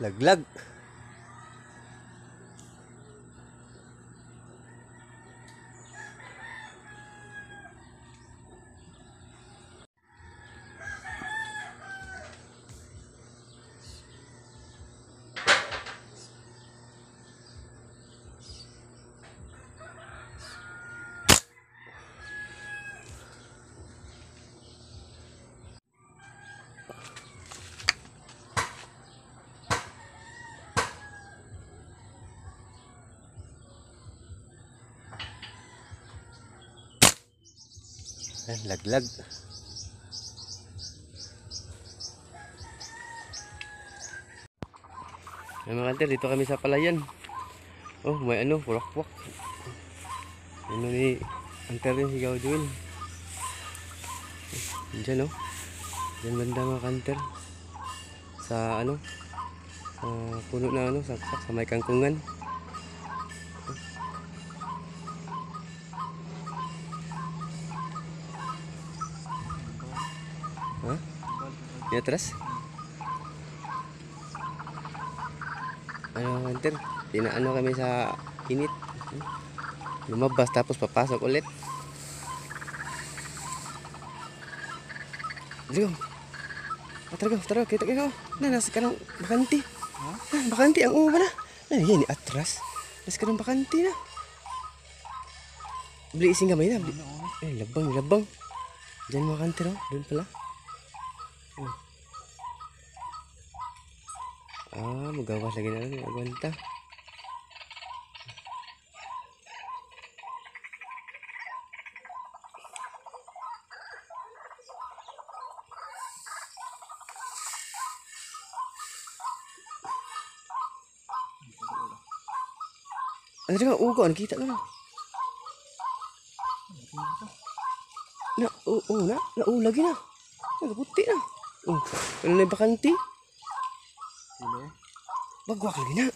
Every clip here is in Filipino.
Laglag. Laglag. Ay mga kanter, dito kami sa palayan. Oh, may ano, kurak-kurak. Ano ni kanter rin, sigaw Joel. Diyan oh. Diyan banda mga kanter. Sa ano, sa puno na ano, sa may kangkungan. Ha? Di atras? Ano kanter, tinaano kami sa init. Lumabas tapos papasok ulit. Diyo. Tara, kita kayo. Nasa kanang bakanti. Ha? Bakanti ang uwa na. Yan, atras. Nasa kanang bakanti na. Beli ising gamay na. Labang. Diyan mga kanter oh. Doon pala. Magawas lagi na lang. Agwanta. Ano nga, ugaw, nakita ko na. Lagi na. Nagaputi na. Ano na yung bakanti? Bagwak lagi na.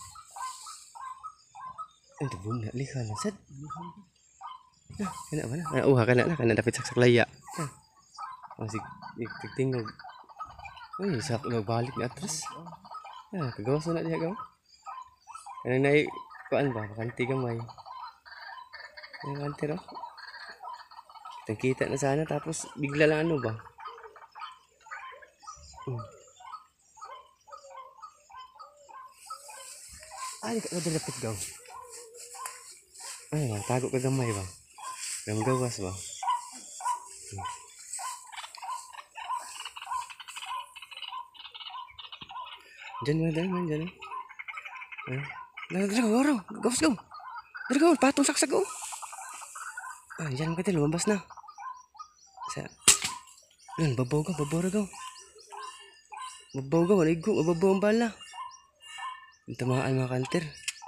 Ang tabon na, liha na, sad. Kana ba na? Uha ka na, kana dapat saksaklaya. Sige, tingog. Ay, nagbalik na atras. Kagawas na diya gaw. Ano na kuan ba, bakanti gamay. Ang kanter oh. Kita na sana tapos bigla lang ano ba? Ay, kada dapat gaw. Ay, tago ka gamay ba? Gamgawas ba? Diyan. Dara, gawas gaw. Dara gaw, patong saksag gaw. Diyan ka tayo, lumabas na. Babaw gaw. Babaw gaw, naigo, mababaw ang bala. Tamaan mga kanter.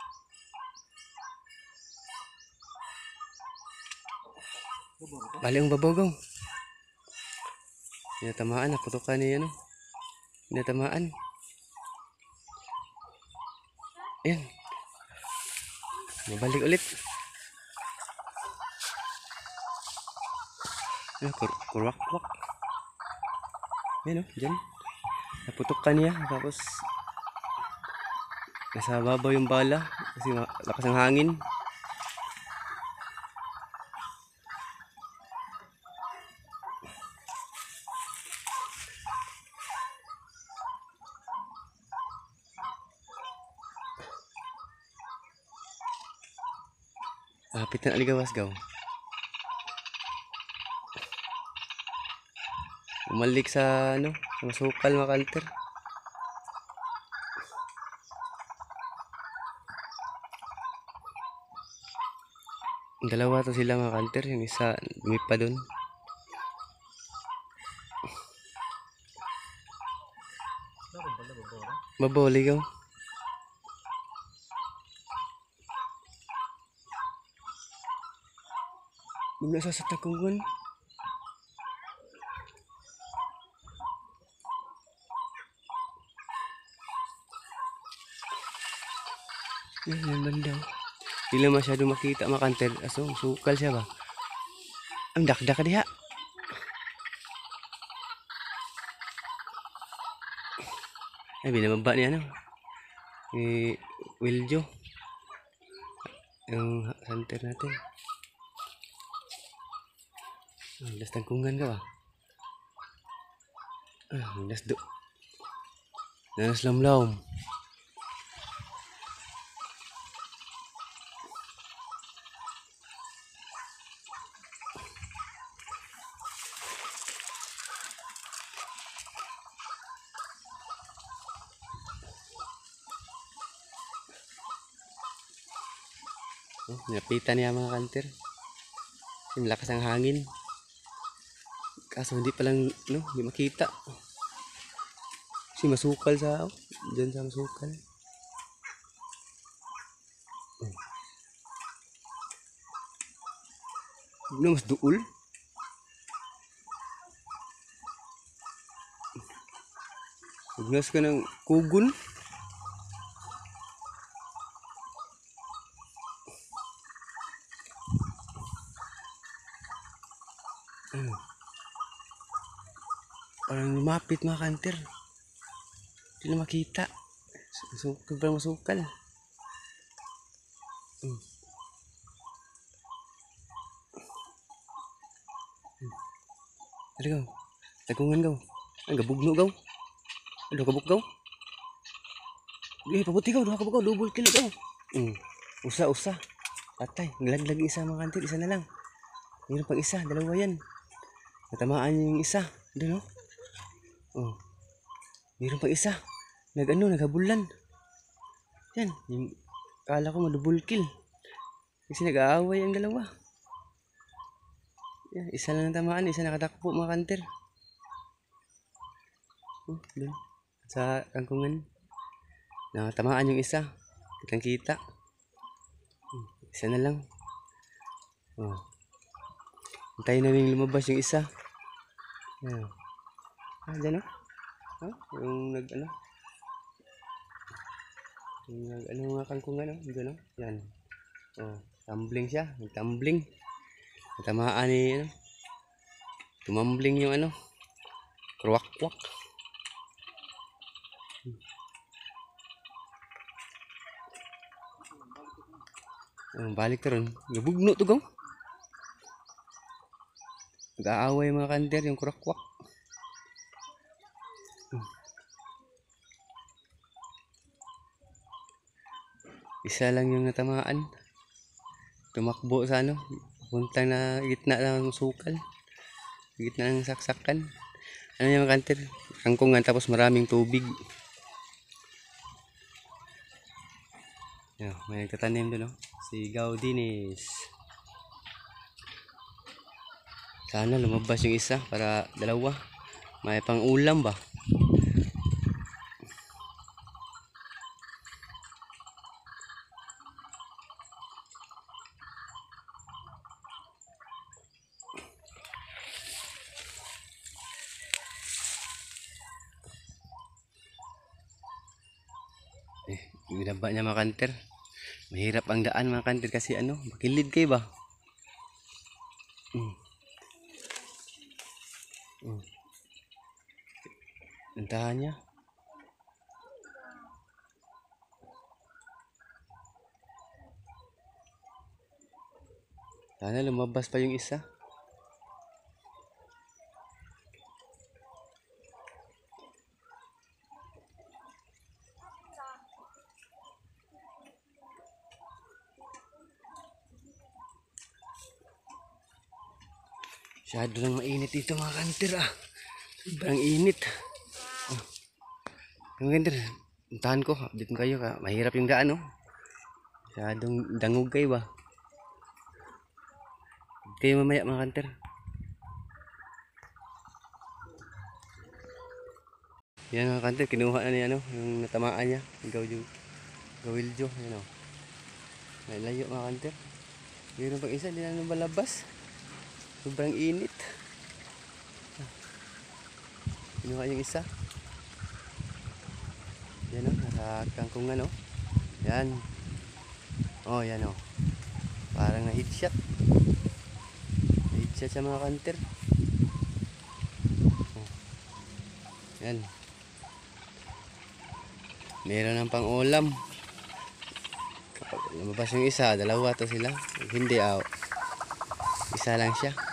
Bali ang babaw gaw. Tinatamaan, naputukan niya no. Tinatamaan. Ayan. Mabalik ulit. Kurwak-kwak. Ayan o, dyan. Naputukan niya. Tapos nasa babaw yung bala. Kasi lakas ng hangin. Lapit na aligawas gaw. Umalik sa ano, sa masukal mga kanter. Dalawa to sila mga kanter, yung isa lumipa doon. Babaw ligaw. Muna sa takungan. Yan banda. Hindi lang masyado makita makanter. Aso, sukal siya ba? Ang dakdak ka diha. Ay, binababa niya no. ni Wiljo. Yung hunter natin. Das tangkungan ka ba? Das lamlaw. Nilapitan niya mga kanter. Yung lakas ng hangin. Kaso hindi palang, hindi makita. Kasi masukal sa, dyan sa masukal. Mas duul. Ugnas ka ng kugun. Parang lumapit mga kanter. Hindi na makita. Sobrang masukal. Ano gaw? Tagungan gaw. Ang gabugno gaw. Ano kabuk gaw? Pabuti gaw. Duha kabuk gaw. Double kill gaw. Usa. Patay. Nilaglag isa mga kanter. Isa na lang. Mayroon pang isa. Dalawa yan. Natamaan yung isa. Doon oh. Mayroon pang isa. Naghabulan. Yan. Yung kala ko ma-double kill. Kasi nag-aaway ang dalawa. Yan. Isa lang natamaan. Isa nakatakpo mga kanter. Doon. Sa kangkungan. Nakatamaan yung isa. Kitang kita. Isa na lang. Hintayin namin lumabas yung isa. Yan. Dyan yung yung mga kangkungan dyan yan. Tumbling siya. Tumbling. Natamaan ni tumambling yung kruwak-kwak. Balik to ron. Gabugno to gaw. Nag-aaway mga kanter yung kruwak-kwak. Isa lang yung natamaan. Tumakbo sa puntang na gitna ng sukal. Gitna ng saksakan. Ano yung kanter? Kangkungan tapos maraming tubig. May nagtatanim doon si Gaudinis. Sana lumabas yung isa para dalawa. May pang ulam ba? Binaba niya mga kanter. Mahirap ang daan mga kanter kasi makilid kayo ba? Nantahan niya. Sana lumabas pa yung isa. Masyado lang mainit dito mga kanter Sobrang init. Mga kanter, puntahan ko. Dito kayo mahirap yung daan Masyadong dangog kayo ba? Kayo mamaya mga kanter. Yan mga kanter, kinuha na niya yung natamaan niya. Gawiljo. Yan May layo mga kanter. Mayroon pang isa, di na malabas. Sobrang init. Kinuha yung isa. Yan nasa kangkungan Yan. Yan Parang na-headshot. Na-headshot sa mga kanter. Yan. Meron ng pang-ulam. Kapag lumabas yung isa, dalawa to sila. Pag hindi, isa lang siya.